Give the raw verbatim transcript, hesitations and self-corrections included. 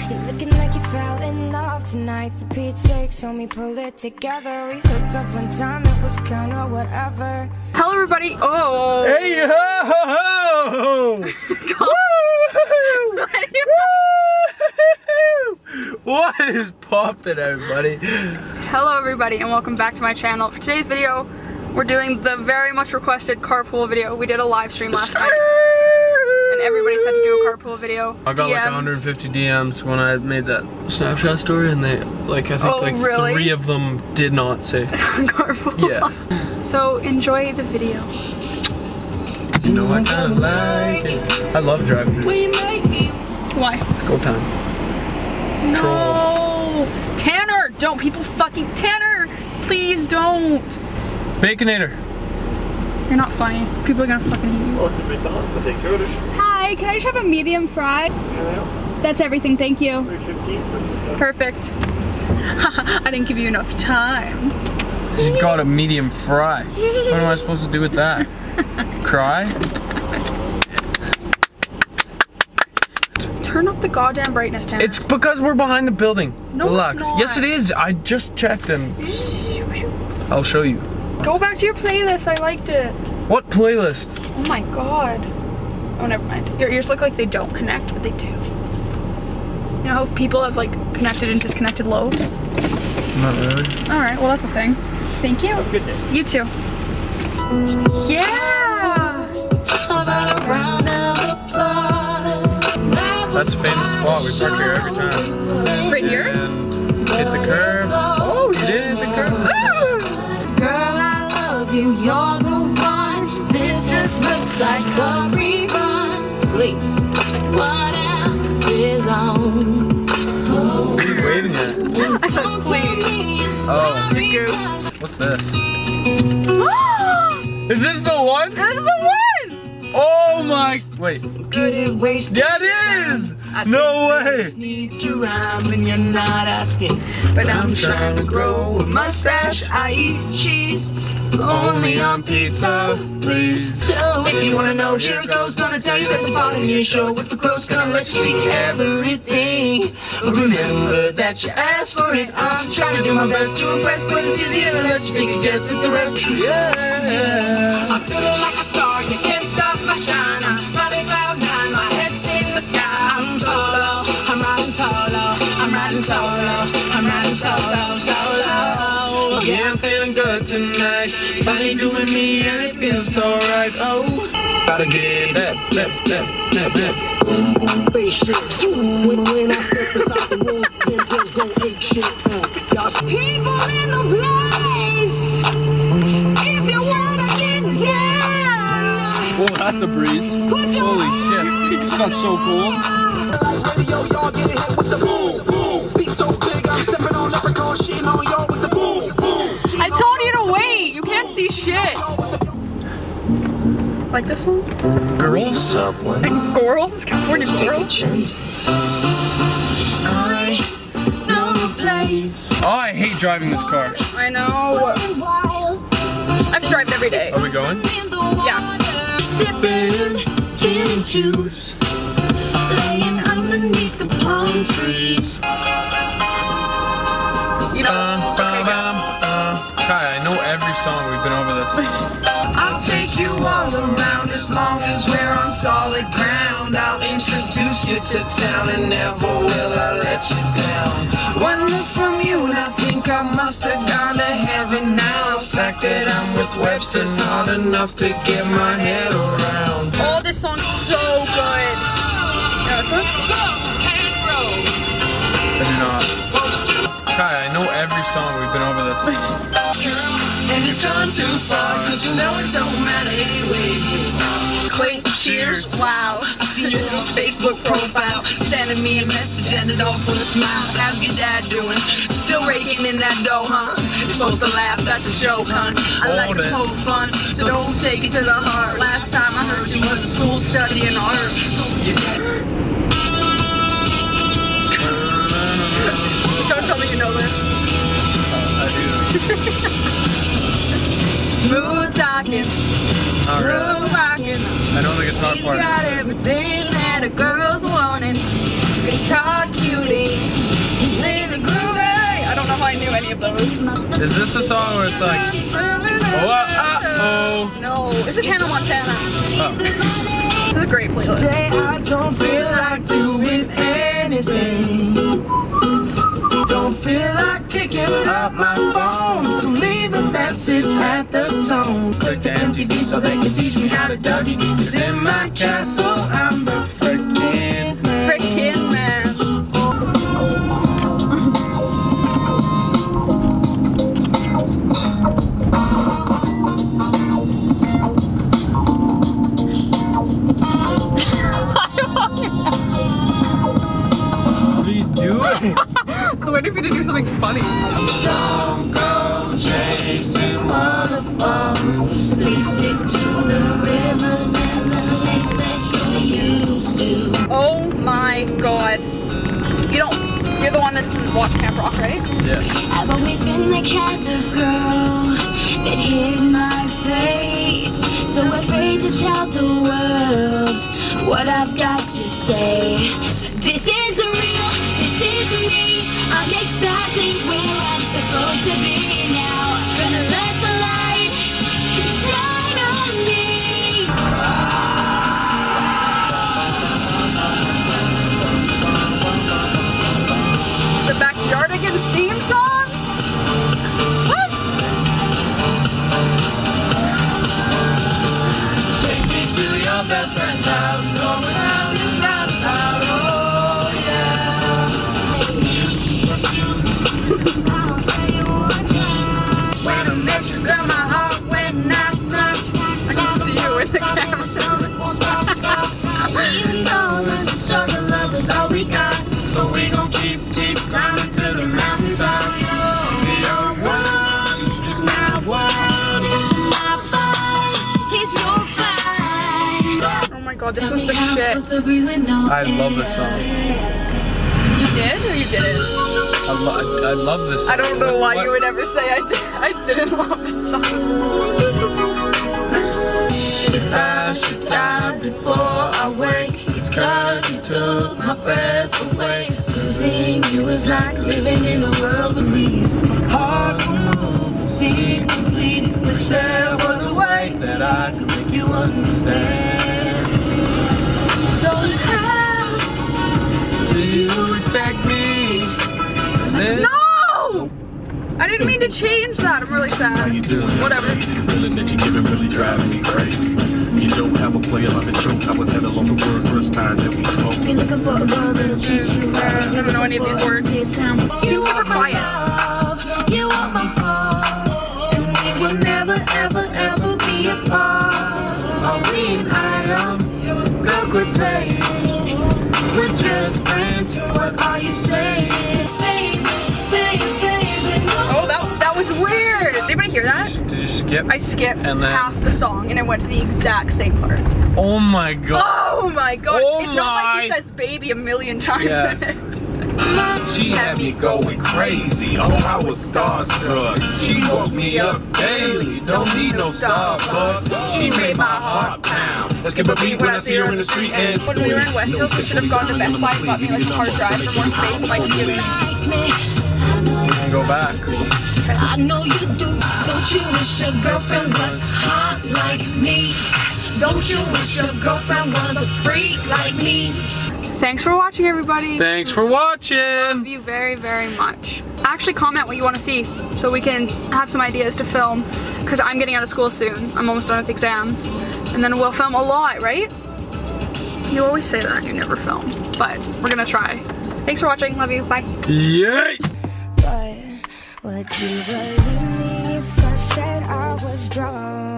You're looking like you fell in love tonight. For Pete's sake, so me pull it together. We hooked up one time, it was kinda whatever. Hello everybody. Oh. Hey ho ho ho! What is poppin', everybody? Hello everybody and welcome back to my channel. For today's video, we're doing the very much requested carpool video. We did a live stream last night and everybody said to do a carpool video. I got D Ms. like one hundred fifty D Ms when I made that Snapchat story, and they, like, I think oh, like really? three of them did not say carpool. Yeah. So enjoy the video. You know I kinda like it. I love drive-throughs. Why? It's go time. No. Troll. Tanner, don't people fucking Tanner, please don't. Baconator. You're not funny. People are gonna fucking hate you. Hi, can I just have a medium fry? That's everything, thank you. Perfect. I didn't give you enough time. She's got a medium fry. What am I supposed to do with that? Cry? Turn up the goddamn brightness, Tanner. It's because we're behind the building. No, Relax. it's not. Yes, it is. I just checked and I'll show you. Go back to your playlist. I liked it. What playlist? Oh my god. Oh, never mind. Your ears look like they don't connect, but they do. You know how people have like connected and disconnected lobes? Not really. All right. Well, that's a thing. Thank you. Have a good day. You too. Yeah. That's a famous spot. We park here every time. Right here? And hit the curb. Oh, you did hit the curb. Girl, I love you, you're the one. This just looks like a rerun. Please, what else is on? What are you waving at? I said please. Oh. You're good. What's this? Is this the one? This is the one! Oh my, wait. Good at wasting. Yeah, it is! No way! Need to rhyme and you're not asking. But I'm trying to grow a mustache. I eat cheese only on pizza, please. So if you wanna know, here it goes. Gonna tell you that's a part of your show. With the close, gonna let you see everything. But remember that you asked for it. I'm trying to do my best to impress, but it's easier to let you take a guess at the rest. Yeah, I'm feeling like a star. You can't stop my shine. I'm running cloud nine. My head's in the sky. I'm solo. I'm riding solo. I'm riding solo. I'm riding solo. Solo. Yeah, I'm feeling good tonight. Finally doing me and it feels so right. Oh, gotta get that, that, that, that, that. Boom, boom, bass shit. When, when I step inside the room, then girls go ape shit. Y'all People in the place. If you wanna get down, Whoa, that's a breeze. put your Holy shit. It's got so cool. Like radio, y'all get hit with the boom, boom. Beat so big, I'm stepping on leprechaun, shitting on y'all with the boom, boom. I told you to wait. You can't see shit. Like this one? Girls? someone. Girls? California girls? I know a place. Oh, I hate driving this car. I know. I have to drive it every day. Are we going? Yeah. Sipping gin and juice, laying underneath the palm trees. You know. Uh, Okay, go. um, uh, Kai, I know every song. We've been over this. I'll take you all around as long as we're on solid ground. I'll introduce you to town and never will I let you down. One look from you and I think I must have gone to heaven now. The fact that I'm with Webster's not enough to get my head around. Oh, this song's so good. You know this one? I do not. Kai, I know every song. We've been over this. And it's gone too far, cause you know it don't matter anyway. Clink, cheers, wow. I see your Facebook profile, sending me a message and it all full of smiles. How's your dad doing? Still raking in that dough, huh? You're supposed to laugh, that's a joke, hun. I like Hold to it. poke fun, so don't take it to the heart. Last time I heard you was a school studying art. So you Don't tell me you know this. I do. Smooth talking, Alright. smooth rocking. I know the guitar He's part. got everything that a girl's wanting. Guitar, cutie, Is this a song where it's like, oh, uh, oh? No, this is Hannah Montana. Oh. This is a great playlist. Today I don't feel like doing anything. Don't feel like picking up my phone, so leave a message at the tone. Click to M T V so they can teach me how to Dougie. Cause in my castle I'm the frickin' man. Frickin' man. What are you doing? So waiting for you to do something funny. Don't go chasing waterfalls. Please stick to the rivers and the lakes that you used to. Oh my god. You don't, you're the one that didn't watch Camp Rock, right? Yes. I've always been the kind of girl that hid my face, so afraid to tell the world what I've got to say. This is real, this is me. I'm exactly where I'm supposed to be now. Gonna let the light shine on me. The Backyardigans theme song? What? Take me to your best friend's house. Going out this roundabout. Oh yeah. When I met you, girl, my heart went knock knock. I can see you in the camera. Even though it's a struggle, love is all we got. So we gon' keep, keep climbing to the mountaintop. Your world is my world. My fight is your fight. Oh my god, this was the shit. I love this song. You did or you didn't? I, lo I love this song. I don't know why What- you would ever say I did. I didn't love this song. If I should die before I wake, it's cause you took my breath away. Losing you is like living in a world beneath. Heart will move, see complete. Wish there was a way that I could make you understand. So how do you expect me to live? No! I didn't mean to change that. I'm really sad. Whatever. Feeling that you're giving really driving me crazy. You don't have a player like a joke. I was at a loss for words first time that we spoke. You're looking for a girl that'll treat you right. I don't know any of these words. Seems super quiet. You are my heart, and we will never, ever, ever be apart. Are we an item? Girl, quit playing. We're just friends. What are you saying? Baby, baby, baby, no. Oh, that that was weird. Did anybody hear that? Did you skip? I skipped And then- half the song and I went to the exact same part. Oh my god. Oh my gosh. Oh it's not like he my- says baby a million times Yeah. in it. She had me going crazy. Oh, I was starstruck. She woke me up daily. Don't need no Starbucks. She made my heart pound. Skip a beat when I see her in the street and When we were in West Hills, we should have gone to Best Buy and got me like a hard drive for more space on my computer. You can go back. I know you do. Don't you wish your girlfriend was hot like me? Don't you wish your girlfriend was a freak like me? Thanks for watching, everybody. Thanks for Love watching. you very, very much. Actually, comment what you want to see so we can have some ideas to film, because I'm getting out of school soon. I'm almost done with exams. And then we'll film a lot, right? You always say that and you never film, but we're gonna try. Thanks for watching. Love you. Bye. Yay! But would you believe me if I said I was drunk?